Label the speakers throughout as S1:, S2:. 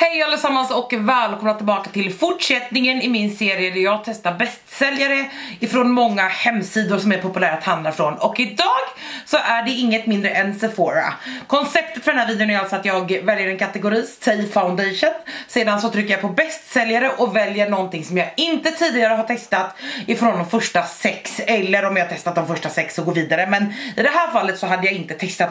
S1: Hej allesammans och välkomna tillbaka till fortsättningen i min serie där jag testar bästsäljare ifrån många hemsidor som är populära att handla från. Och idag så är det inget mindre än Sephora. Konceptet för den här videon är alltså att jag väljer en kategori, säg foundation. Sedan så trycker jag på bästsäljare och väljer någonting som jag inte tidigare har testat ifrån de första 6. Eller om jag har testat de första 6 och går vidare. Men i det här fallet så hade jag inte testat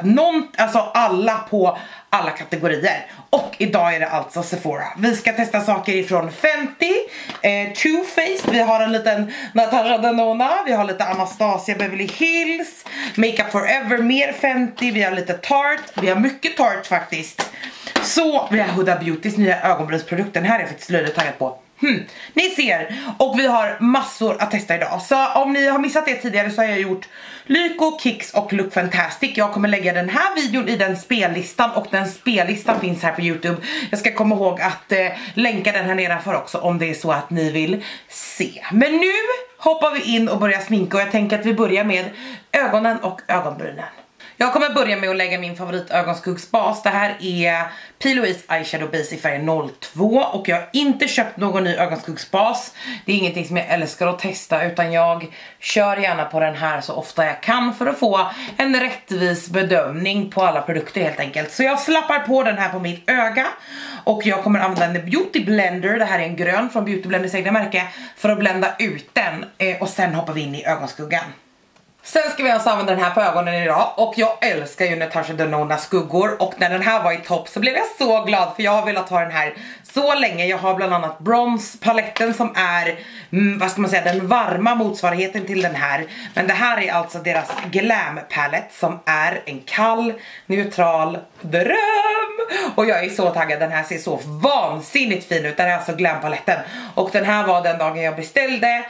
S1: alla på alla kategorier. Och idag är det alltså Sephora. Vi ska testa saker ifrån Fenty, Too Faced, vi har en liten Natasha Denona, vi har lite Anastasia Beverly Hills, Makeup Forever, mer Fenty, vi har lite Tarte, vi har mycket Tarte faktiskt. Så vi har Huda Beautys nya ögonbrynsprodukten, den här är jag faktiskt löjligt taggad på. Ni ser, och vi har massor att testa idag. Så om ni har missat det tidigare så har jag gjort Lyko, Kicks och Look Fantastic. Jag kommer lägga den här videon i den spellistan, och den spellistan finns här på YouTube. Jag ska komma ihåg att länka den här nedanför också om det är så att ni vill se. Men nu hoppar vi in och börjar sminka, och jag tänker att vi börjar med ögonen och ögonbrynen. Jag kommer börja med att lägga min favorit ögonskuggsbas. Det här är P. Louise Eyeshadow Base i färg 02. Och jag har inte köpt någon ny ögonskuggsbas. Det är ingenting som jag älskar att testa, utan jag kör gärna på den här så ofta jag kan för att få en rättvis bedömning på alla produkter helt enkelt. Så jag slappar på den här på mitt öga. Och jag kommer använda Beauty Blender. Det här är en grön från Beauty Blenders egna märke. För att blenda ut den. Och sen hoppar vi in i ögonskuggan. Sen ska vi alltså använda den här på ögonen idag. Och jag älskar ju Natasha Denona skuggor. Och när den här var i topp så blev jag så glad, för jag har velat ha den här så länge. Jag har bland annat bronspaletten som är, vad ska man säga, den varma motsvarigheten till den här. Men det här är alltså deras glam palette som är en kall, neutral dröm. Och jag är så taggad, den här ser så vansinnigt fin ut. Den är alltså glam paletten. Och den här var den dagen jag beställde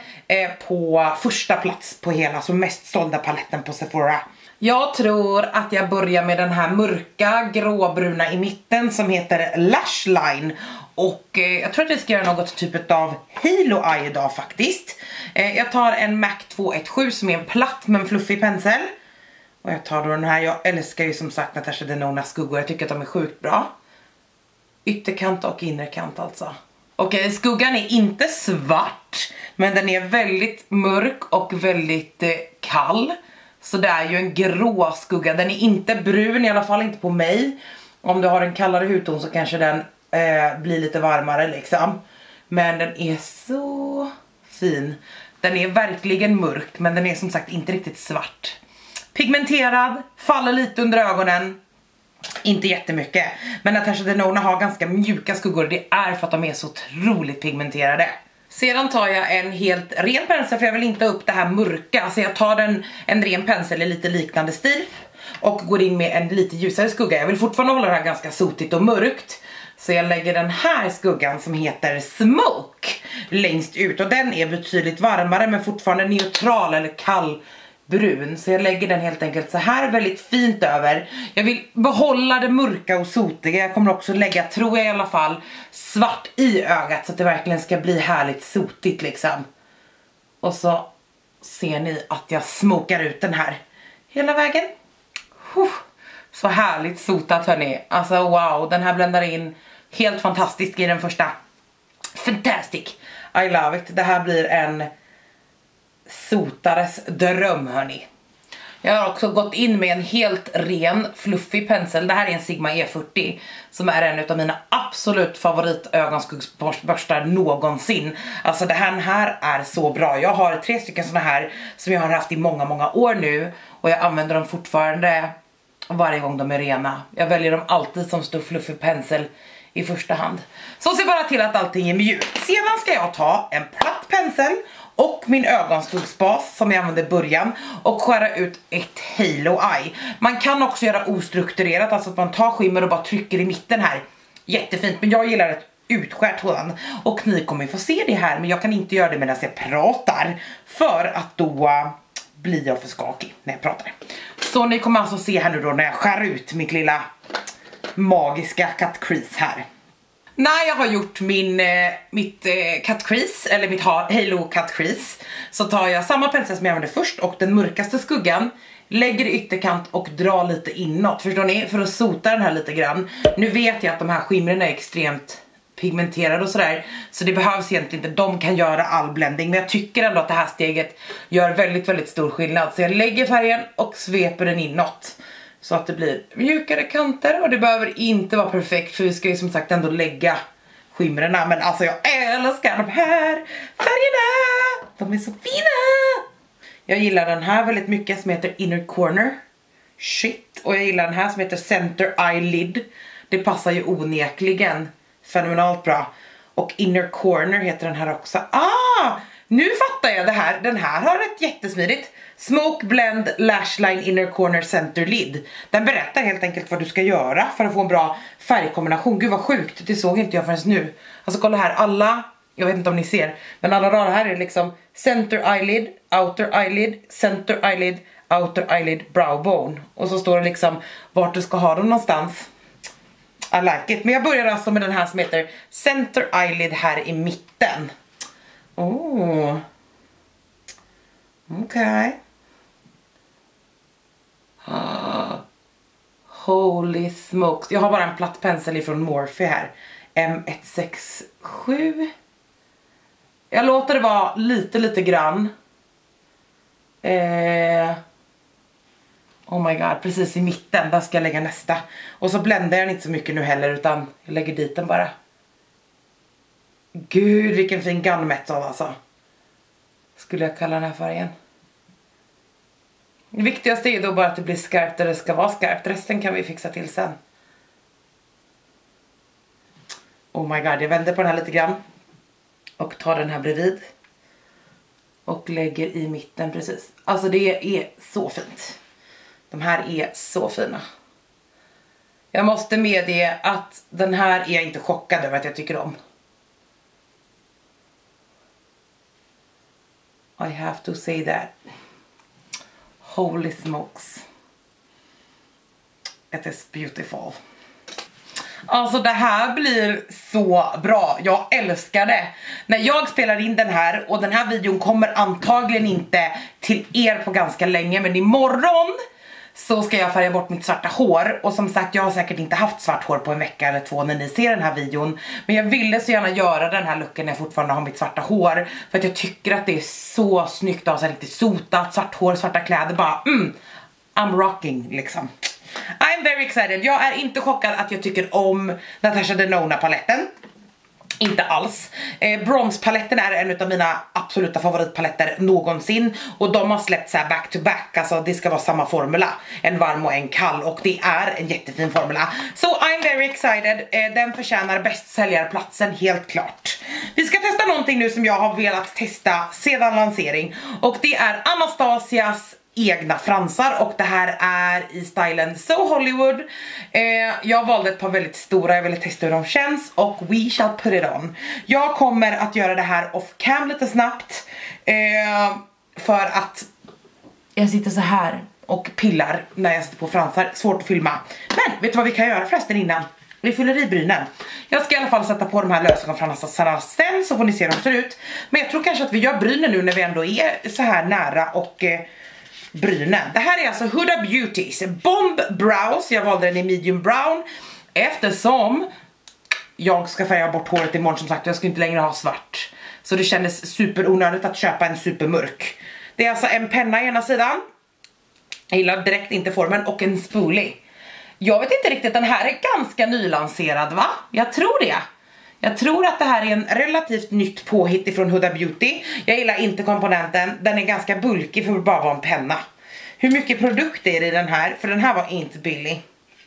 S1: på första plats på hela, så mest sålda paletten på Sephora. Jag tror att jag börjar med den här mörka gråbruna i mitten som heter Lash Line. Och jag tror att vi ska göra något typ av Halo Eye idag faktiskt. Jag tar en MAC 217 som är en platt men fluffig pensel. Och jag tar då den här, jag älskar ju som sagt Natasha Denona skuggor, jag tycker att de är sjukt bra. Ytterkant och innerkant alltså. Okej, skuggan är inte svart, men den är väldigt mörk och väldigt kall. Så det är ju en grå skugga. Den är inte brun, i alla fall inte på mig. Om du har en kallare hudton så kanske den blir lite varmare liksom. Men den är så fin. Den är verkligen mörk, men den är som sagt inte riktigt svart. Pigmenterad, faller lite under ögonen. Inte jättemycket. Men Natasha Denona har ganska mjuka skuggor. Det är för att de är så otroligt pigmenterade. Sedan tar jag en helt ren pensel, för jag vill inte upp det här mörka. Så jag tar en ren pensel i lite liknande stil och går in med en lite ljusare skugga. Jag vill fortfarande hålla det här ganska sotigt och mörkt. Så jag lägger den här skuggan som heter Smoke längst ut. Och den är betydligt varmare men fortfarande neutral eller kall brun. Så jag lägger den helt enkelt så här väldigt fint över. Jag vill behålla det mörka och sotiga. Jag kommer också lägga, tror jag i alla fall, svart i ögat så att det verkligen ska bli härligt sotigt liksom. Och så ser ni att jag smokar ut den här hela vägen. Så härligt sotat hörni. Alltså wow, den här bländar in helt fantastiskt i den första. Fantastic. I love it. Det här blir en sotares dröm hörni. Jag har också gått in med en helt ren fluffig pensel. Det här är en Sigma E40 som är en av mina absolut favorit ögonskuggsborstar någonsin. Alltså det här är så bra. Jag har 3 stycken såna här som jag har haft i många år nu, och jag använder dem fortfarande varje gång de är rena. Jag väljer dem alltid som stor fluffig pensel i första hand. Så se bara till att allting är mjukt. Sedan ska jag ta en platt pensel och min ögonskuggsbas som jag använde i början och skära ut ett Halo Eye. Man kan också göra ostrukturerat, alltså att man tar skimmer och bara trycker i mitten här. Jättefint, men jag gillar ett utskärt hål. Och ni kommer få se det här, men jag kan inte göra det medan jag pratar, för att då blir jag för skakig när jag pratar. Så ni kommer alltså se här nu då när jag skär ut mitt lilla magiska cut crease här. När jag har gjort mitt cut crease, eller mitt Halo cut crease, så tar jag samma pensel som jag använde först och den mörkaste skuggan, lägger i ytterkant och drar lite inåt, förstår ni? För att sota den här lite grann. Nu vet jag att de här skimren är extremt pigmenterade och sådär. Så det behövs egentligen inte, de kan göra all blending. Men jag tycker ändå att det här steget gör väldigt, väldigt stor skillnad. Så jag lägger färgen och sveper den inåt. Så att det blir mjukare kanter. Och det behöver inte vara perfekt, för vi ska ju som sagt ändå lägga skimrarna. Men alltså jag älskar de här färgerna. De är så fina. Jag gillar den här väldigt mycket som heter Inner Corner. Shit. Och jag gillar den här som heter Center Eyelid. Det passar ju onekligen fenomenalt bra. Och Inner Corner heter den här också. Nu fattar jag det här. Den här har ett jättesmidigt Smoke Blend Lash Line Inner Corner Center Lid. Den berättar helt enkelt vad du ska göra för att få en bra färgkombination. Gud vad sjukt, det såg inte jag förrän nu. Alltså kolla här, alla, jag vet inte om ni ser, men alla rader här är liksom Center Eyelid, Outer Eyelid, Center Eyelid, Outer Eyelid, Brow Bone. Och så står det liksom vart du ska ha dem någonstans. I like it. Men jag börjar alltså med den här som heter Center Eyelid här i mitten. Okej. Holy smokes. Jag har bara en platt pensel ifrån Morphe här. M167. Jag låter det vara lite grann. Oh my god, precis i mitten. Där ska jag lägga nästa. Och så bländar jag inte så mycket nu heller, utan jag lägger dit den bara. Gud, vilken fin gunmetal alltså. Skulle jag kalla den här färgen. Det viktigaste är då bara att det blir skarpt där det ska vara skarpt. Resten kan vi fixa till sen. Oh my god, jag vänder på den här lite grann. Och tar den här bredvid. Och lägger i mitten precis. Alltså det är så fint. De här är så fina. Jag måste medge att den här är jag inte chockad över att jag tycker om. I have to say that. Holy smokes. It is beautiful. Alltså det här blir så bra. Jag älskar det. När jag spelar in den här, och den här videon kommer antagligen inte till er på ganska länge, men imorgon så ska jag färga bort mitt svarta hår. Och som sagt, jag har säkert inte haft svart hår på en vecka eller två när ni ser den här videon. Men jag ville så gärna göra den här looken när jag fortfarande har mitt svarta hår. För att jag tycker att det är så snyggt att ha så riktigt sotat, svart hår, svarta kläder. Bara, I'm rocking liksom. I'm very excited. Jag är inte chockad att jag tycker om Natasha Denona paletten. Inte alls. Bronze-paletten är en av mina absoluta favoritpaletter någonsin. Och de har släppt så här back to back. Alltså det ska vara samma formula. En varm och en kall. Och det är en jättefin formula. So I'm very excited. Den förtjänar bästsäljarplatsen helt klart. Vi ska testa någonting nu som jag har velat testa sedan lansering. Och det är Anastasias egna fransar, och det här är i stylen So Hollywood. Jag valde ett par väldigt stora, jag ville testa hur de känns, och we shall put it on. Jag kommer att göra det här off cam lite snabbt, för att jag sitter så här och pillar när jag sitter på fransar, svårt att filma. Men vet du vad vi kan göra förresten innan? Vi fyller i brynen. Jag ska i alla fall sätta på de här lösögonfransarna sen, så får ni se hur de ser ut. Men jag tror kanske att vi gör brynen nu när vi ändå är så här nära, och brynen. Det här är alltså Huda Beautys Bomb Brows. Jag valde den i medium brown eftersom jag ska färga bort håret imorgon, som sagt. Jag ska inte längre ha svart. Så det kändes superonödigt att köpa en supermörk. Det är alltså en penna i ena sidan. Jag gillar direkt inte formen, och en spoolie. Jag vet inte riktigt, den här är ganska nylanserad, va? Jag tror det. Jag tror att det här är en relativt nytt påhitt ifrån Huda Beauty. Jag gillar inte komponenten. Den är ganska bulkig för att bara vara en penna. Hur mycket produkt är det i den här? För den här var inte billig.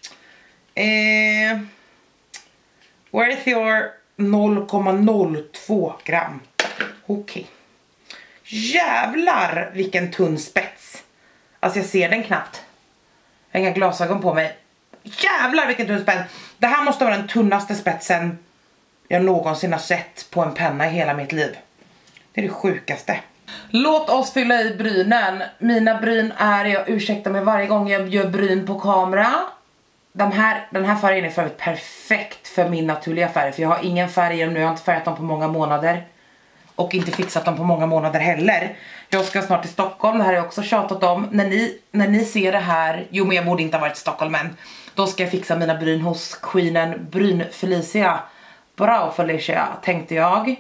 S1: Worth your 0,02 gram. Okej. Jävlar vilken tunn spets. Alltså jag ser den knappt. Jag har inga glasögon på mig. Jävlar vilken tunn spets. Det här måste vara den tunnaste spetsen jag någonsin har sett på en penna i hela mitt liv. Det är det sjukaste. Låt oss fylla i brynen. Mina bryn är, jag ursäktar mig varje gång jag gör bryn på kamera. Den här färgen är för övrigt perfekt för min naturliga färg. För jag har ingen färg i dem nu, jag har inte färgat dem på många månader. Och inte fixat dem på många månader heller. Jag ska snart till Stockholm, det här har jag också tjatat om. När ni ser det här, jo men jag borde inte ha varit i Stockholm än. Då ska jag fixa mina bryn hos Queenen Bryn Felicia. bra Felicia, tänkte jag.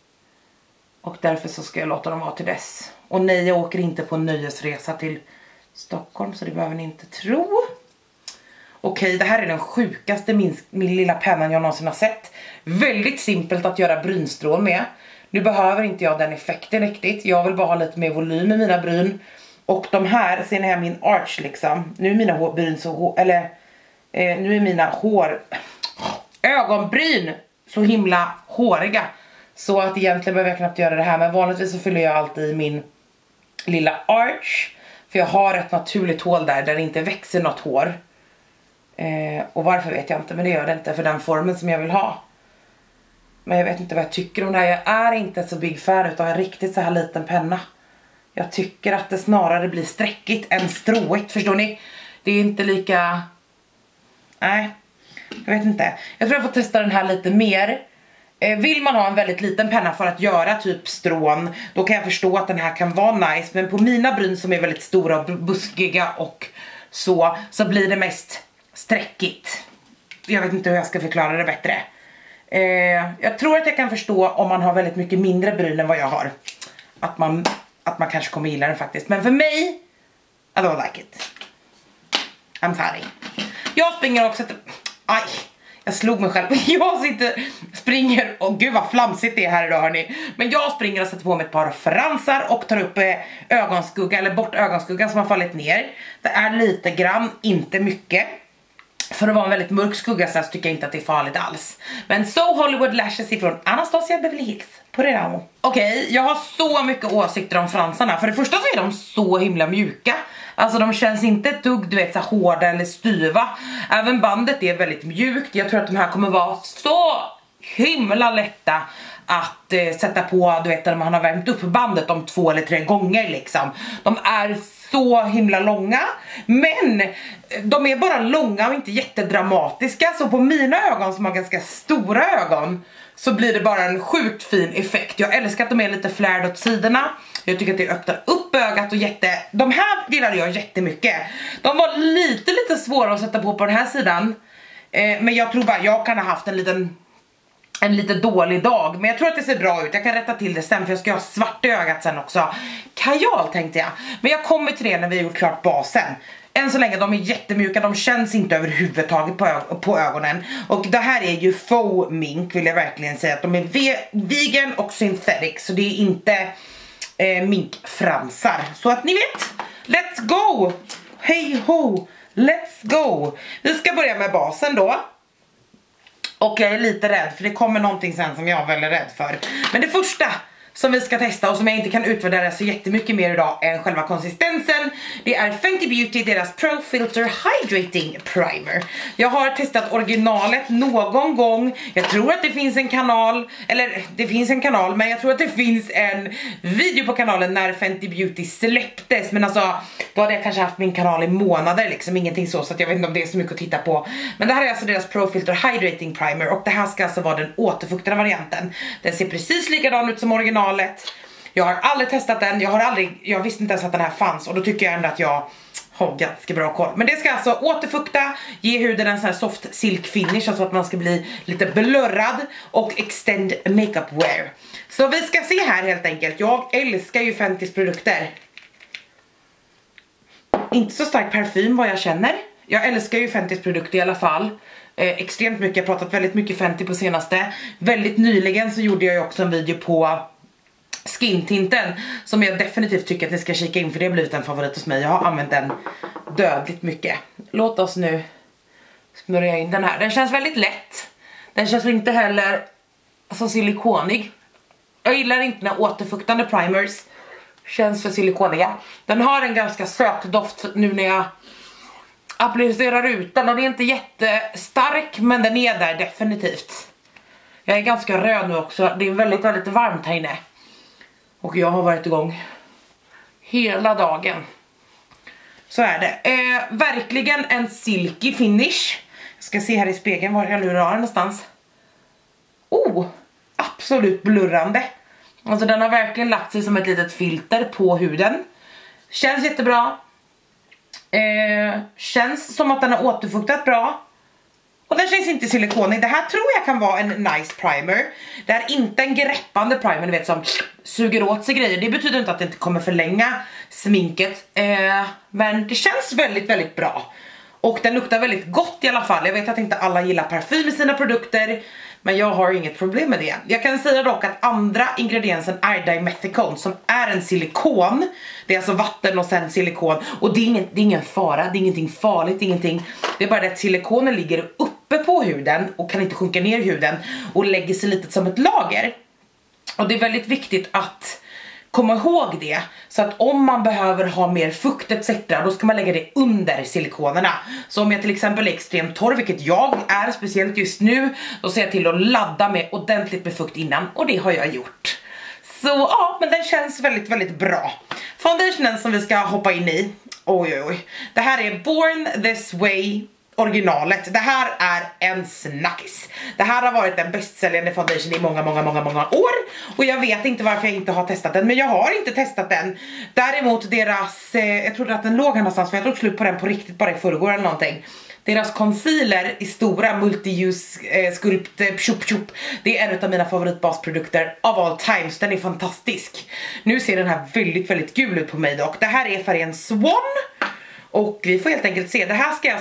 S1: Och därför så ska jag låta dem vara till dess. Och nej, jag åker inte på en nöjesresa till Stockholm, så det behöver ni inte tro. Okej, det här är den sjukaste min lilla pennan jag någonsin har sett. Väldigt simpelt att göra brynstrån med. Nu behöver inte jag den effekten riktigt. Jag vill bara ha lite mer volym i mina bryn. Och de här, ser ni här min arch liksom. Nu är mina bryn så nu är mina ögonbryn så himla håriga. Så att egentligen behöver jag knappt göra det här. Men vanligtvis så fyller jag alltid i min lilla arch. För jag har ett naturligt hål där det inte växer något hår. Och varför vet jag inte, men det gör det inte för den formen som jag vill ha. Men jag vet inte vad jag tycker om det här. Jag är inte så big fan utav en riktigt så här liten penna. Jag tycker att det snarare blir sträckigt än stråigt, förstår ni? Det är inte lika... Nej, jag vet inte. Jag tror jag får testa den här lite mer. Vill man ha en väldigt liten penna för att göra typ strån, då kan jag förstå att den här kan vara nice. Men på mina bryn som är väldigt stora och buskiga och så blir det mest sträckigt. Jag vet inte hur jag ska förklara det bättre. Jag tror att jag kan förstå om man har väldigt mycket mindre bryn än vad jag har. Att man kanske kommer gilla den faktiskt. Men för mig, I don't like it. I'm sorry. Jag springer också till... Aj, jag slog mig själv. Jag springer, och gud vad flamsigt det är här idag hörni. Men jag springer och sätter på mig ett par fransar och tar upp ögonskugga, eller bort ögonskuggan som har fallit ner. Det är lite grann, inte mycket. För att vara en väldigt mörk skugga så tycker jag inte att det är farligt alls. Men So Hollywood Lashes ifrån Anastasia Beverly Hills på Redamo. Okej, jag har så mycket åsikter om fransarna. För det första så är de så himla mjuka. Alltså de känns inte ett dugg, du vet, så hårda eller styva. Även bandet är väldigt mjukt. Jag tror att de här kommer vara så himla lätta att sätta på, du vet, när man har värmt upp bandet om 2 eller 3 gånger liksom. De är så himla långa, men de är bara långa och inte jättedramatiska. Så på mina ögon som har ganska stora ögon så blir det bara en sjukt fin effekt. Jag älskar att de är lite flared åt sidorna. Jag tycker att det öppnar upp ögat och de här gillade jag jättemycket. De var lite svåra att sätta på den här sidan. Men jag tror bara jag kan ha haft en lite dålig dag. Men jag tror att det ser bra ut. Jag kan rätta till det sen, för jag ska ha svart i ögat sen också. Kajal tänkte jag. Men jag kommer till det när vi har gjort klart basen. Än så länge, de är jättemjuka. De känns inte överhuvudtaget på ögonen. Och det här är ju faux mink, vill jag verkligen säga. Att de är vegan och synthetic. Så det är inte minkfransar. Så att ni vet, let's go! Hej ho! Let's go! Vi ska börja med basen då. Och jag är lite rädd, för det kommer någonting sen som jag är väldigt rädd för. Men det första som vi ska testa och som jag inte kan utvärdera så jättemycket mer idag än själva konsistensen, det är Fenty Beauty, deras Pro Filter Hydrating Primer. Jag har testat originalet någon gång. Jag tror att det finns en kanal, eller det finns en kanal, men jag tror att det finns en video på kanalen när Fenty Beauty släpptes. Men alltså, då hade jag kanske haft min kanal i månader liksom, ingenting så att jag vet inte om det är så mycket att titta på. Men det här är alltså deras Pro Filter Hydrating Primer, och det här ska alltså vara den återfuktade varianten. Den ser precis likadan ut som original. Jag har aldrig testat den. Jag visste inte ens att den här fanns. Och då tycker jag ändå att jag har ganska bra koll. Men det ska alltså återfukta, ge huden en sån här soft silk finish, alltså att man ska bli lite blurrad, och extend makeup wear. Så vi ska se här helt enkelt. Jag älskar ju Fentys produkter. Inte så stark parfym vad jag känner. Jag älskar ju Fentys produkter i alla fall. Extremt mycket, jag har pratat väldigt mycket Fenty på senaste. Väldigt nyligen så gjorde jag ju också en video på skintinten som jag definitivt tycker att ni ska kika in, för det har blivit en favorit hos mig. Jag har använt den dödligt mycket. Låt oss nu smörja in den här. Den känns väldigt lätt. Den känns inte heller så silikonig. Jag gillar inte när återfuktande primers känns för silikoniga. Den har en ganska söt doft nu när jag applicerar ut den, och det är inte jättestark, men den är där definitivt. Jag är ganska röd nu också. Det är väldigt, väldigt varmt här inne. Och jag har varit igång hela dagen. Så är det. Verkligen en silky finish. Jag ska se här i spegeln var jag lurar den någonstans. Oh, absolut blurrande. Alltså den har verkligen lagt sig som ett litet filter på huden. Känns jättebra. Känns som att den har återfuktat bra. Och den känns inte silikonig. Det här tror jag kan vara en nice primer. Det är inte en greppande primer, ni vet, som suger åt sig grejer. Det betyder inte att det inte kommer förlänga sminket. Men det känns väldigt, väldigt bra. Och den luktar väldigt gott i alla fall. Jag vet att inte alla gillar parfym i sina produkter, men jag har inget problem med det. Jag kan säga dock att andra ingrediensen är dimethicone, som är en silikon. Det är alltså vatten och sen silikon. Och det är ingen fara, det är ingenting farligt, ingenting. Det är bara det att silikonen ligger uppe på huden och kan inte sjunka ner i huden och lägger sig lite som ett lager. Och det är väldigt viktigt att komma ihåg det, så att om man behöver ha mer fukt etc, då ska man lägga det under silikonerna. Så om jag till exempel är extremt torr, vilket jag är speciellt just nu, då ser jag till att ladda med ordentligt med fukt innan, och det har jag gjort. Så ja, men den känns väldigt, väldigt bra. Foundationen som vi ska hoppa in i, oj. Det här är Born This Way originalet. Det här är en snackis. Det här har varit den bästsäljande foundation i många år. Och jag vet inte varför jag inte har testat den. Men jag har inte testat den. Däremot deras, jag trodde att den låg här någonstans, för jag tog slut på den på riktigt bara i förrgår eller någonting. Deras concealer i stora multi-use sculpt chup. Det är en av mina favoritbasprodukter of all times. Den är fantastisk. Nu ser den här väldigt, väldigt gul ut på mig dock. Det här är färgen Swan. Och vi får helt enkelt se. Det här ska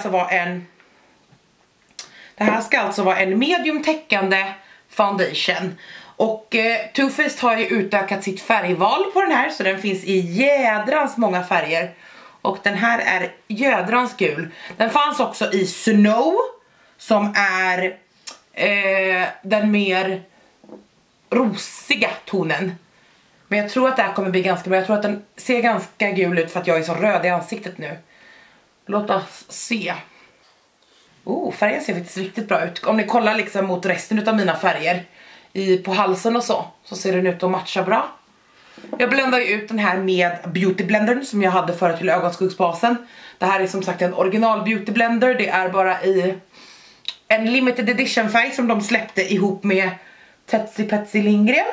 S1: alltså vara en medium täckande foundation. Och Too Faced har ju utökat sitt färgval på den här, så den finns i jädrans många färger. Och den här är jädrans gul. Den fanns också i Snow, som är den mer rosiga tonen. Men jag tror att det här kommer bli ganska bra. Jag tror att den ser ganska gul ut för att jag är så röd i ansiktet nu. Låt oss se. Färgen ser faktiskt riktigt bra ut. Om ni kollar liksom mot resten av mina färger på halsen och så ser den ut att matcha bra. Jag bländar ju ut den här med beauty blendern som jag hade förut till ögonskuggsbasen. Det här är som sagt en original beauty blender. Det är bara i en limited edition färg som de släppte ihop med Tetsi Lindgren.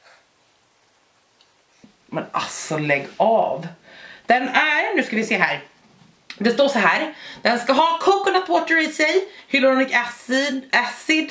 S1: Men alltså lägg av. Den är, nu ska vi se här. Det står så här. Den ska ha coconut water i sig, hyaluronic acid,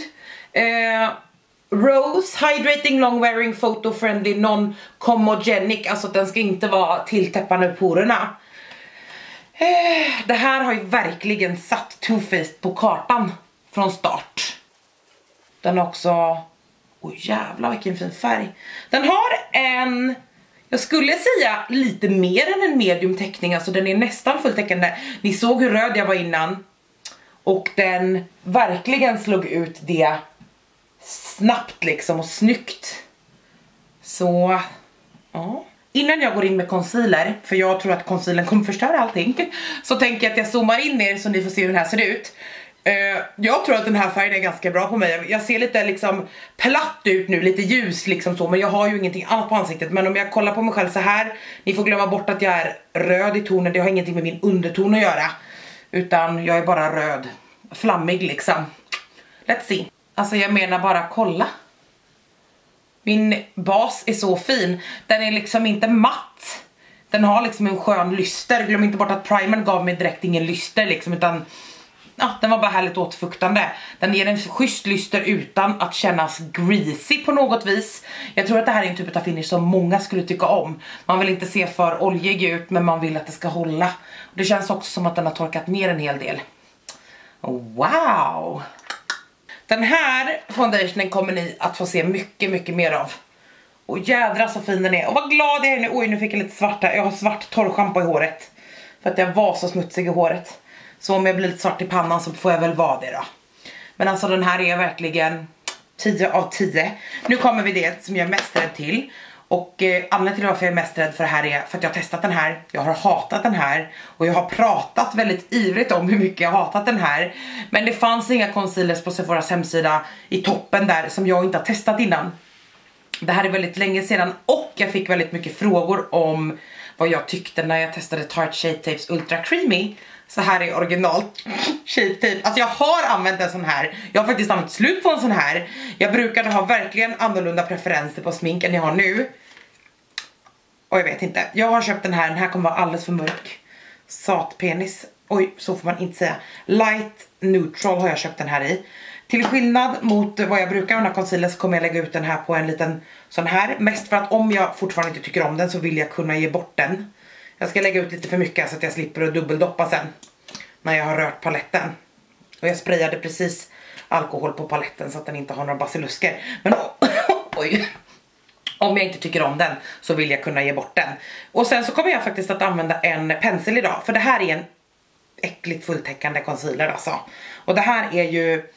S1: rose, hydrating, long wearing, photo friendly, non-comogenic. Alltså den ska inte vara tilltäppande på porerna. Det här har ju verkligen satt Too Faced på kartan från start. Den har också, jävlar vilken fin färg. Den har en, jag skulle säga lite mer än en medium täckning. Alltså den är nästan fulltäckande. Ni såg hur röd jag var innan. Och den verkligen slog ut det snabbt liksom och snyggt. Så, ja. Innan jag går in med concealer, för jag tror att concealern kommer förstöra allting, så tänker jag att jag zoomar in er så ni får se hur den här ser ut. Jag tror att den här färgen är ganska bra på mig. Jag ser lite liksom platt ut nu, lite ljus liksom så, men jag har ju ingenting annat på ansiktet. Men om jag kollar på mig själv så här, ni får glömma bort att jag är röd i tonen. Det har ingenting med min underton att göra, utan jag är bara röd, flammig liksom. Let's see. Alltså jag menar bara kolla. Min bas är så fin. Den är liksom inte matt. Den har liksom en skön lyster. Glöm inte bort att primern gav mig direkt ingen lyster liksom, utan ja, den var bara härligt återfuktande. Den ger en schysst lyster utan att kännas greasy på något vis. Jag tror att det här är en typ av finish som många skulle tycka om. Man vill inte se för oljig ut, men man vill att det ska hålla. Och det känns också som att den har torkat ner en hel del. Wow! Den här foundationen kommer ni att få se mycket, mycket mer av. Och jädra så fin den är. Och vad glad jag är nu. Oj, nu fick jag lite svart här. Jag har svart torrschampo i håret. För att jag var så smutsig i håret. Så om jag blir lite svart i pannan så får jag väl vara det då. Men alltså den här är verkligen 10 av 10. Nu kommer vi det som jag är mest rädd till. Och anledningen till varför jag är mest rädd för det här är för att jag har testat den här. Jag har hatat den här. Och jag har pratat väldigt ivrigt om hur mycket jag har hatat den här. Men det fanns inga concealers på Sephoras hemsida i toppen där som jag inte har testat innan. Det här är väldigt länge sedan. Och jag fick väldigt mycket frågor om vad jag tyckte när jag testade Tarte Shape Tapes Ultra Creamy. Så här är original Shape Tape. Alltså jag har använt en sån här. Jag har faktiskt använt slut på en sån här. Jag brukade ha verkligen annorlunda preferenser på smink än jag har nu. Och jag vet inte. Jag har köpt den här. Den här kommer vara alldeles för mörk. Satpenis. oj, så får man inte säga. Light Neutral har jag köpt den här i. Till skillnad mot vad jag brukar med concealer så kommer jag lägga ut den här på en liten sån här. Mest för att om jag fortfarande inte tycker om den så vill jag kunna ge bort den. Jag ska lägga ut lite för mycket så att jag slipper att dubbeldoppa sen. När jag har rört paletten. Och jag sprayade precis alkohol på paletten så att den inte har några basilusker. Men oj. Om jag inte tycker om den så vill jag kunna ge bort den. Och sen så kommer jag faktiskt att använda en pensel idag. För det här är en äckligt fulltäckande concealer alltså. Och det här är ju...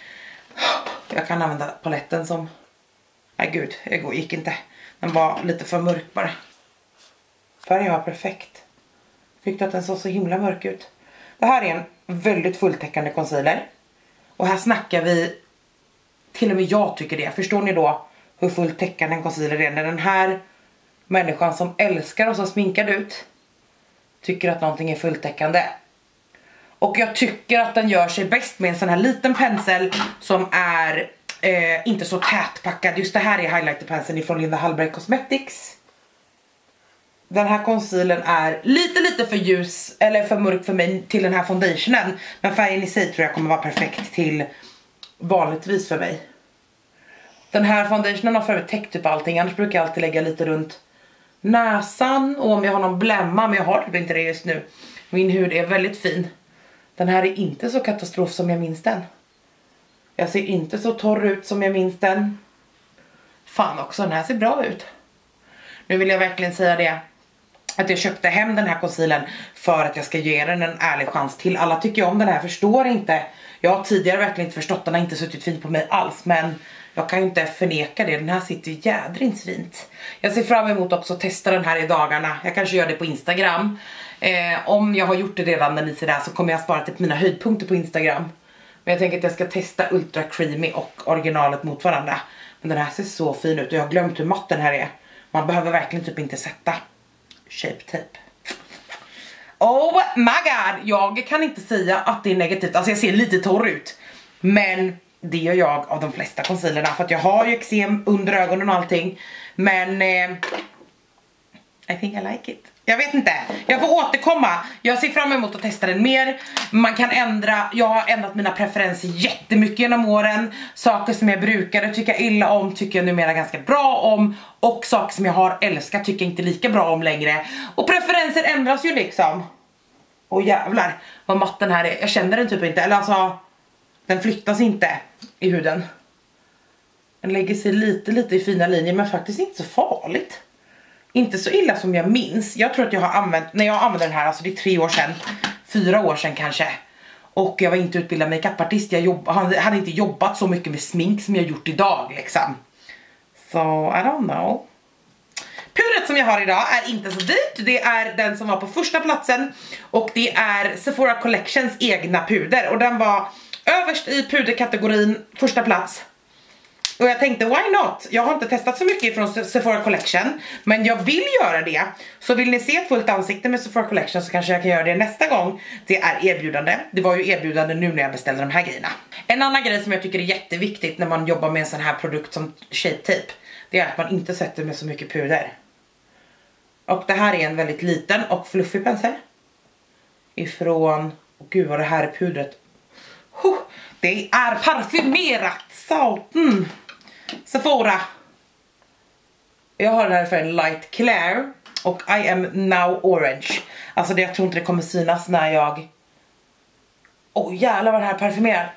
S1: Jag kan använda paletten som... Nej gud, det gick inte. Den var lite för mörk bara. Färgen var perfekt. Fick du att den såg så himla mörk ut. Det här är en väldigt fulltäckande concealer. Och här snackar vi... Till och med jag tycker det. Förstår ni då hur fulltäckande en concealer är? När den här människan som älskar och som sminkad ut tycker att någonting är fulltäckande. Och jag tycker att den gör sig bäst med en sån här liten pensel som är inte så tätpackad. Just det här är highlighterpenseln från Linda Hallberg Cosmetics. Den här concealern är lite för ljus eller för mörk för mig till den här foundationen. Men färgen i sig tror jag kommer vara perfekt till vanligtvis för mig. Den här foundationen har för övrigt täckt typ allting. Annars brukar jag alltid lägga lite runt näsan. Och om jag har någon blämma, men jag har typ inte det just nu. Min hud är väldigt fin. Den här är inte så katastrof som jag minns den. Jag ser inte så torr ut som jag minns den. Fan också, den här ser bra ut. Nu vill jag verkligen säga det. Att jag köpte hem den här concealern för att jag ska ge den en ärlig chans till. Alla tycker om den här, förstår inte. Jag har tidigare verkligen inte förstått, den har inte suttit fint på mig alls. Men jag kan ju inte förneka det, den här sitter jädrins fint. Jag ser fram emot också att testa den här i dagarna. Jag kanske gör det på Instagram. Om jag har gjort det redan när ni ser det här så kommer jag spara till mina höjdpunkter på Instagram. Men jag tänker att jag ska testa Ultra Creamy och originalet mot varandra. Men den här ser så fin ut och jag har glömt hur matt den här är. Man behöver verkligen typ inte sätta shape tape. Oh my god, jag kan inte säga att det är negativt. Alltså jag ser lite torr ut. Men det gör jag av de flesta concealerna. För att jag har ju eksem under ögonen och allting. Men I think I like it. Jag vet inte, jag får återkomma. Jag ser fram emot att testa den mer. Man kan ändra, jag har ändrat mina preferenser jättemycket genom åren. Saker som jag brukade tycka illa om tycker jag numera ganska bra om. Och saker som jag har älskat tycker jag inte lika bra om längre. Och preferenser ändras ju liksom. Åh jävlar, vad matt den här är. Jag känner den typ inte, eller alltså den flyttas inte i huden. Den lägger sig lite i fina linjer, men faktiskt inte så farligt. Inte så illa som jag minns. Jag tror att jag har använt, när jag använde den här, alltså det är 3 år sedan, 4 år sedan kanske. Och jag var inte utbildad makeupartist. Jag hade inte jobbat så mycket med smink som jag gjort idag liksom. Så I don't know. Pudret som jag har idag är inte så dyrt. Det är den som var på första platsen. Och det är Sephora Collections egna puder. Och den var överst i puderkategorin, första plats. Och jag tänkte, why not? Jag har inte testat så mycket från Sephora Collection, men jag vill göra det. Så vill ni se ett fullt ansikte med Sephora Collection så kanske jag kan göra det nästa gång det är erbjudande. Det var ju erbjudande nu när jag beställde de här grejerna. En annan grej som jag tycker är jätteviktigt när man jobbar med en sån här produkt som Shape Tape, det är att man inte sätter med så mycket puder. Och det här är en väldigt liten och fluffig pensel. Ifrån, gud vad det här är pudret. Det är parfymerat, salten. Sephora. Jag har den här för en light Claire. Och I am now orange. Alltså jag tror inte det kommer synas när jag... Åh jävlar vad det här parfymerar.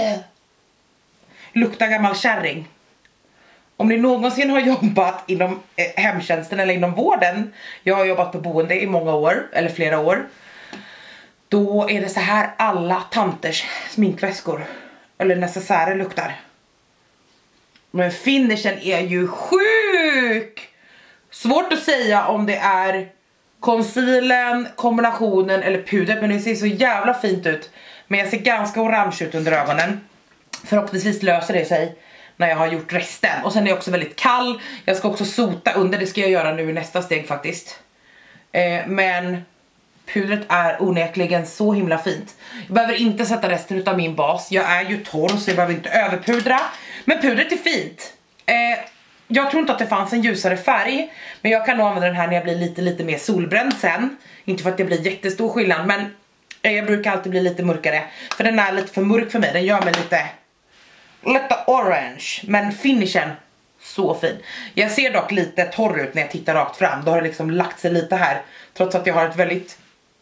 S1: Luktar gammal kärring. Om ni någonsin har jobbat inom hemtjänsten eller inom vården. Jag har jobbat på boende i många år, eller flera år. Då är det så här alla tanters sminkväskor eller necessärer luktar. Men finishen är ju sjuk. Svårt att säga om det är concealern, kombinationen eller pudret. Men det ser så jävla fint ut. Men jag ser ganska orange ut under ögonen. Förhoppningsvis löser det sig när jag har gjort resten. Och sen är jag också väldigt kall. Jag ska också sota under, det ska jag göra nu i nästa steg faktiskt. Men pudret är onekligen så himla fint. Jag behöver inte sätta resten av min bas. Jag är ju torr så jag behöver inte överpudra. Men pudret är fint. Jag tror inte att det fanns en ljusare färg. Men jag kan nog använda den här när jag blir lite mer solbränd sen. Inte för att det blir jättestor skillnad. Men Jag brukar alltid bli lite mörkare, för den är lite för mörk för mig. Den gör mig lite orange, men finishen så fin. Jag ser dock lite torr ut när jag tittar rakt fram. Då har det liksom lagt sig lite här, trots att jag har ett väldigt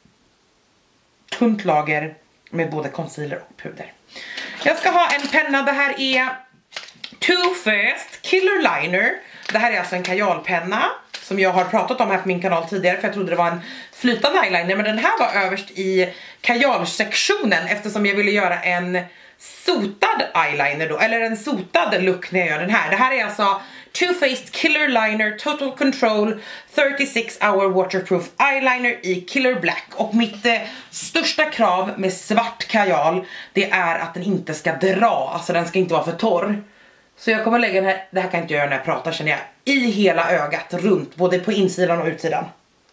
S1: tunt lager med både concealer och puder. Jag ska ha en penna. Det här är Too Faced Killer Liner. Det här är alltså en kajalpenna som jag har pratat om här på min kanal tidigare, för jag trodde det var en flytande eyeliner, men den här var överst i kajalsektionen eftersom jag ville göra en sotad eyeliner då, eller en sotad look när jag gör den här. Det här är alltså Too Faced Killer Liner Total Control 36 Hour Waterproof Eyeliner i Killer Black. Och mitt största krav med svart kajal, det är att den inte ska dra, alltså den ska inte vara för torr. Så jag kommer lägga den här, det här kan jag inte göra när jag pratar känner jag, i hela ögat runt, både på insidan och utsidan.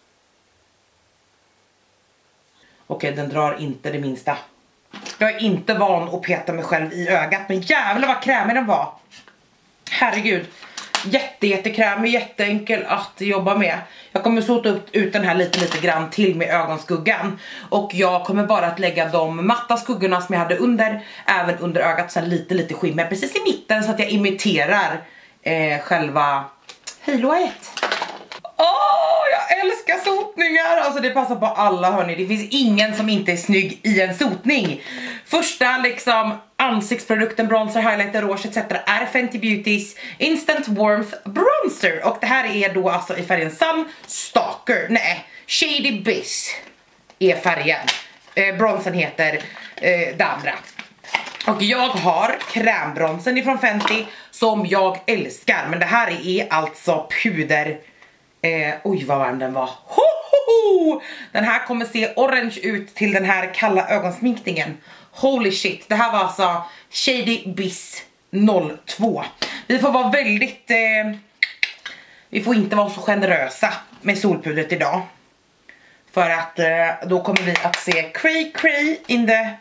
S1: Okej, den drar inte det minsta. Jag är inte van att peta mig själv i ögat, men jävlar vad krämig den var. Herregud. Jättekrämig, jätteenkel att jobba med. Jag kommer sota ut den här lite grann till med ögonskuggan. Och jag kommer bara att lägga de matta skuggorna som jag hade under, även under ögat, sen lite skimmer precis i mitten så att jag imiterar själva haloet. Jag älskar sotningar. Alltså det passar på alla, hörni. Det finns ingen som inte är snygg i en sotning. Första liksom ansiktsprodukten, bronzer, highlighter, rouge etc. är Fenty Beautys Instant Warmth Bronzer. Och det här är då alltså i färgen Sun Stalker. Nej, Shady Biss är färgen. Bronzen heter det andra. Och jag har krämbronsen ifrån Fenty som jag älskar. Men det här är alltså puder. Oj vad varm den var. Den här kommer se orange ut till den här kalla ögonsminkningen. Holy shit, det här var alltså Shady Biss 02. Vi får vara väldigt vi får inte vara så generösa med solpudret idag, för att då kommer vi att se cray in the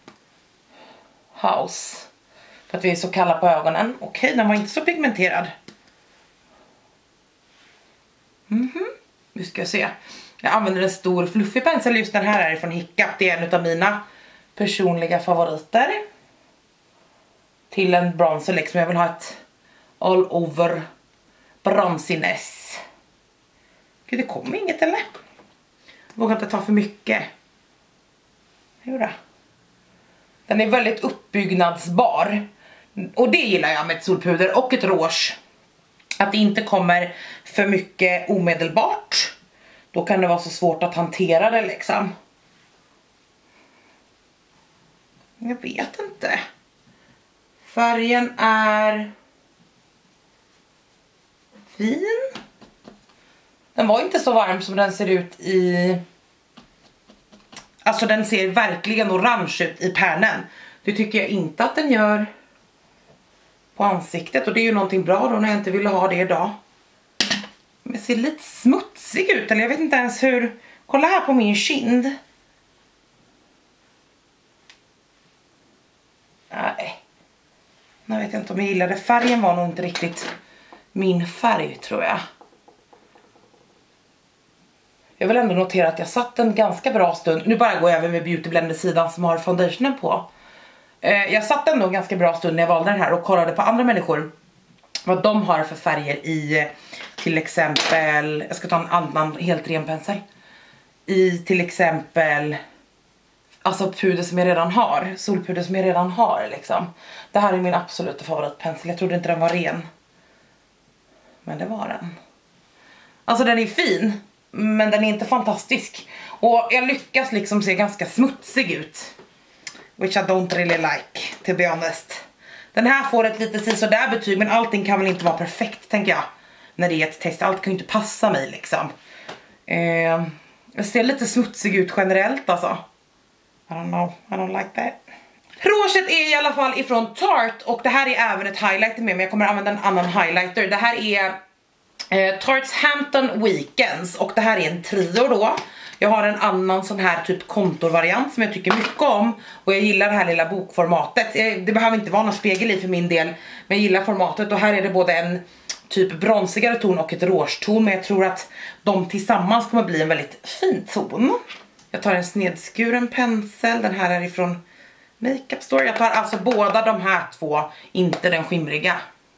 S1: house, för att vi är så kalla på ögonen. Okej, den var inte så pigmenterad. Nu ska jag se. Jag använder en stor fluffig pensel. Just den här är från Hiccup. Det är en av mina personliga favoriter. Till en bronzer liksom. Jag vill ha ett all over bronziness. Gud, det kommer inget eller? Jag vågar inte ta för mycket. Jodå. Den är väldigt uppbyggnadsbar. Och det gillar jag med ett solpuder och ett rouge. Att det inte kommer för mycket omedelbart. Då kan det vara så svårt att hantera det liksom. Jag vet inte. Färgen är fin. Den var inte så varm som den ser ut i... Alltså den ser verkligen orange ut i pärnen. Det tycker jag inte att den gör på ansiktet. Och det är ju någonting bra då när jag inte ville ha det idag. Men ser lite smutsig ut. Eller jag vet inte ens hur... Kolla här på min kind. Nej. Jag vet inte om jag gillade. Färgen var nog inte riktigt min färg, tror jag. Jag vill ändå notera att jag satt en ganska bra stund. Nu bara går jag över med Beauty Blender sidan som har foundationen på. Jag satt ändå en ganska bra stund när jag valde den här och kollade på andra människor. Vad de har för färger i till exempel... Jag ska ta en annan helt ren pensel. I till exempel... Alltså puder som jag redan har. Solpuder som jag redan har liksom. Det här är min absoluta favoritpensel. Jag trodde inte den var ren. Men det var den. Alltså den är fin. Men den är inte fantastisk. Och jag lyckas liksom se ganska smutsig ut. Which I don't really like, to be honest. Den här får ett lite sådär betyg. Men allting kan väl inte vara perfekt, tänker jag. När det är ett test. Allt kan ju inte passa mig liksom. Jag ser lite smutsig ut generellt alltså. I don't know, I don't like that. Rouget är i alla fall ifrån Tarte. Och det här är även ett highlighter med. Men jag kommer använda en annan highlighter. Det här är Tarte's Hampton Weekends. Och det här är en trio då. Jag har en annan sån här typ kontorvariant som jag tycker mycket om. Och jag gillar det här lilla bokformatet. Det behöver inte vara någon spegel i för min del. Men jag gillar formatet. Och här är det både en typ bronzigare ton och ett rouge-ton. Men jag tror att de tillsammans kommer bli en väldigt fin ton. Jag tar en snedskuren pensel. Den här är ifrån Makeup Store. Jag tar alltså båda de här två, inte den skimriga.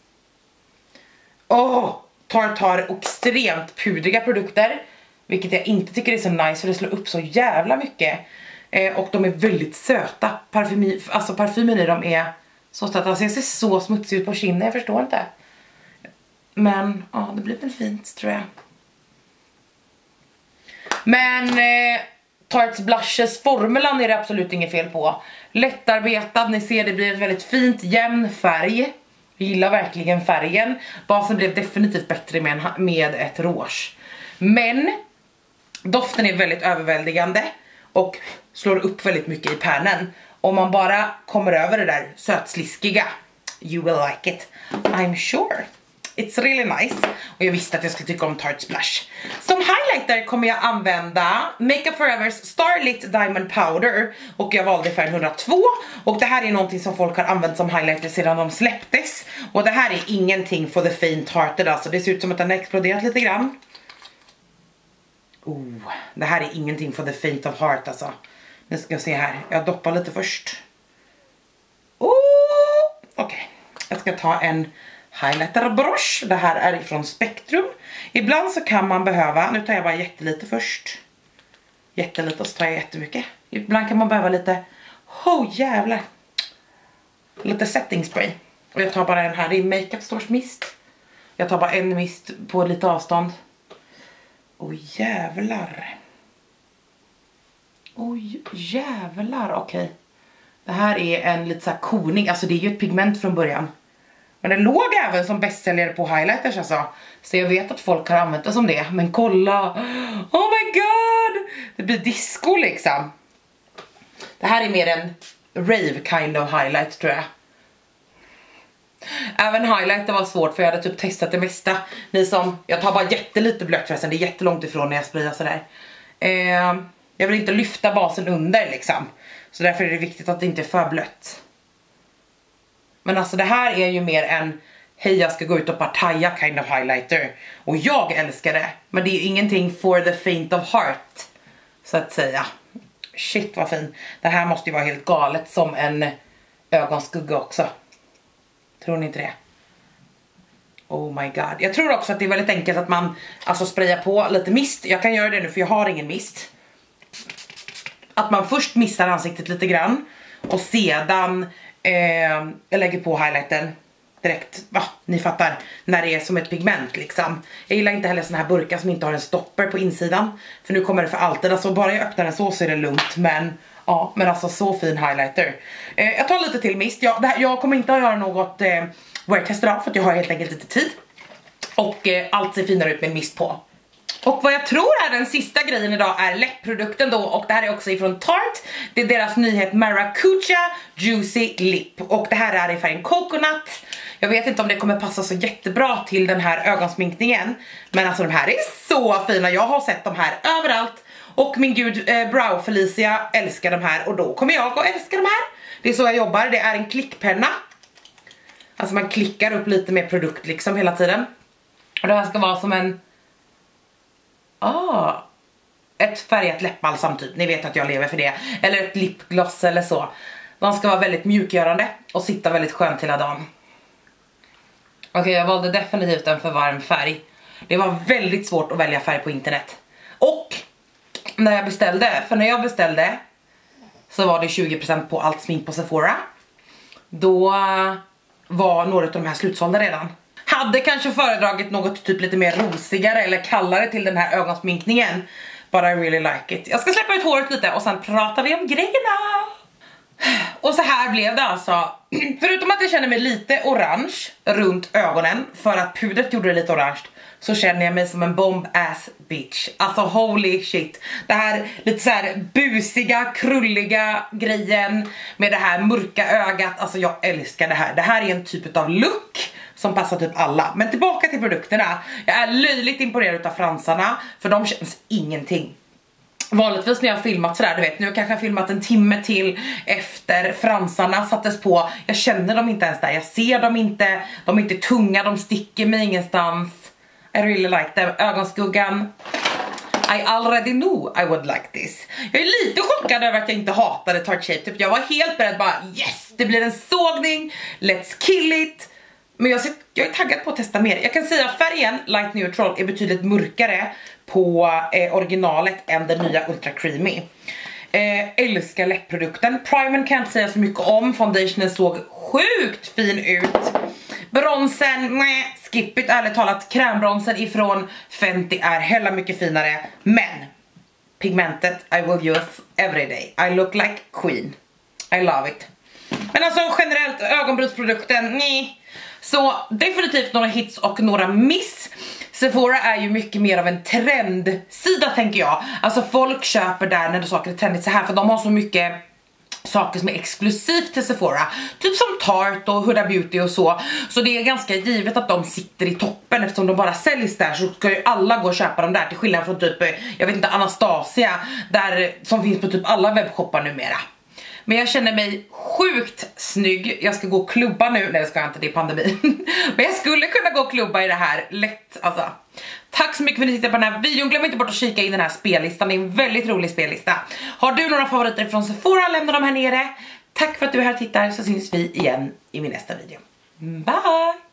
S1: Tar extremt pudriga produkter, vilket jag inte tycker är så nice för det slår upp så jävla mycket. Och de är väldigt söta. Parfymen i dem är så söta. Alltså jag ser så smutsig ut på kinden, jag förstår inte. Men ja, det blir väl fint tror jag. Men Tarte's Blushes formulan är det absolut inget fel på. Lättarbetad, ni ser det blir ett väldigt fint jämn färg. Jag gillar verkligen färgen. Basen blev definitivt bättre med ett rouge. Men doften är väldigt överväldigande och slår upp väldigt mycket i pärnen. Om man bara kommer över det där sötsliskiga, you will like it, I'm sure. It's really nice. Och jag visste att jag skulle tycka om Tarte's Blush. Som highlighter kommer jag använda Makeup Forevers Starlit Diamond Powder. Och jag valde färgen 102. Och det här är någonting som folk har använt som highlighter sedan de släpptes. Och det här är ingenting for the faint hearted. Alltså det ser ut som att den har exploderat lite grann. Det här är ingenting for the faint of heart alltså. Nu ska jag se här. Jag doppar lite först. Okej. Jag ska ta en highlighter-brush. Det här är ifrån Spektrum. Ibland så kan man behöva, nu tar jag bara jättelite först. Jättelite och så tar jag jättemycket. Ibland kan man behöva lite, jävlar. Lite setting spray. Och jag tar bara den här, det är Makeup Stores mist. Jag tar bara en mist på lite avstånd. Jävlar. Jävlar, okej. Det här är en lite så här koning, alltså det är ju ett pigment från början. Men den låg även som bästsäljare på highlighters alltså. Så jag vet att folk har använt det som det. Men kolla. Oh my god. Det blir disco liksom. Det här är mer en rave kind of highlight tror jag. Även highlighter var svårt för jag hade typ testat det mesta. Jag tar bara jättelite blött förresten. Det är jättelångt ifrån när jag sprayar sådär. Jag vill inte lyfta basen under liksom. Så därför är det viktigt att det inte är för blött. Men alltså det här är ju mer en hej jag ska gå ut och partaja kind of highlighter. Och jag älskar det. Men det är ju ingenting for the faint of heart. Så att säga. Shit vad fin. Det här måste ju vara helt galet som en ögonskugga också. Tror ni inte det? Oh my god. Jag tror också att det är väldigt enkelt att man alltså sprayar på lite mist. Jag kan göra det nu för jag har ingen mist. Att man först mistar ansiktet lite grann. Och sedan jag lägger på highlighten direkt. Ni fattar. När det är som ett pigment liksom. Jag gillar inte heller såna här burkar som inte har en stopper på insidan. För nu kommer det för alltid. Alltså bara jag öppnar den så är det lugnt. Men ja, men alltså så fin highlighter. Jag tar lite till mist. Jag kommer inte att göra något wear-test idag för att jag har helt enkelt lite tid. Och allt ser finare ut med mist på. Och vad jag tror är den sista grejen idag är läppprodukten då. Och det här är också ifrån Tarte. Det är deras nyhet Maracuja Juicy Lip. Och det här är i färgen Coconut. Jag vet inte om det kommer passa så jättebra till den här ögonsminkningen. Men alltså de här är så fina. Jag har sett de här överallt. Och min gud, Brow Felicia älskar de här. Och då kommer jag att älska de här. Det är så jag jobbar. Det är en klickpenna. Alltså man klickar upp lite mer produkt liksom hela tiden. Och det här ska vara som en... ett färgat läppbalsam typ. Ni vet att jag lever för det. Eller ett lipgloss eller så. De ska vara väldigt mjukgörande. Och sitta väldigt skönt hela dagen. Okej, jag valde definitivt en för varm färg. Det var väldigt svårt att välja färg på internet. Och när jag beställde så var det 20% på allt smink på Sephora. Då var några av de här slutsålda redan. Hade kanske föredragit något typ lite mer rosigare eller kallare till den här ögonsminkningen. But I really like it. Jag ska släppa ut håret lite och sen pratar vi om grejerna. Och så här blev det alltså. Förutom att jag känner mig lite orange runt ögonen för att pudret gjorde det lite orange, så känner jag mig som en bomb ass bitch. Alltså holy shit. Det här lite så här busiga, krulliga grejen med det här mörka ögat. Alltså jag älskar det här. Det här är en typ av look som passar typ alla. Men tillbaka till produkterna. Jag är löjligt imponerad av fransarna, för de känns ingenting. Vanligtvis när jag har filmat sådär, du vet, nu kanske jag har filmat en timme till efter fransarna sattes på. Jag känner dem inte ens där, jag ser dem inte. De är inte tunga, de sticker mig ingenstans. I really like them. Ögonskuggan I already knew I would like this. Jag är lite chockad över att jag inte hatade Tarte Shape Tape. Jag var helt beredd bara, yes, det blir en sågning, let's kill it. Men jag är taggad på att testa mer. Jag kan säga att färgen Light Neutral är betydligt mörkare på originalet än den nya Ultra Creamy. Älskar läppprodukten. Primern kan jag inte säga så mycket om. Foundationen såg sjukt fin ut. Bronsen, nej, skip it, ärligt talat. Krämbronsen ifrån Fenty är hella mycket finare. Men pigmentet I will use every day. I look like queen. I love it. Men alltså generellt ögonbrynsprodukten, nej. Så definitivt några hits och några miss. Sephora är ju mycket mer av en trendsida tänker jag. Alltså folk köper där när saker är trendigt så här, för de har så mycket saker som är exklusivt till Sephora. Typ som Tarte och Huda Beauty och så. Så det är ganska givet att de sitter i toppen, eftersom de bara säljs där så ska ju alla gå och köpa dem där. Till skillnad från typ, jag vet inte, Anastasia där, som finns på typ alla webbshoppar numera. Men jag känner mig sjukt snygg. Jag ska gå och klubba nu. Nej, jag ska inte, det är pandemi. Men jag skulle kunna gå och klubba i det här lätt, alltså. Tack så mycket för att ni tittade på den här videon. Glöm inte bort att kika in den här spellistan. Det är en väldigt rolig spellista. Har du några favoriter från Sephora, lämna dem här nere. Tack för att du är här och tittar, så syns vi igen i min nästa video. Bye!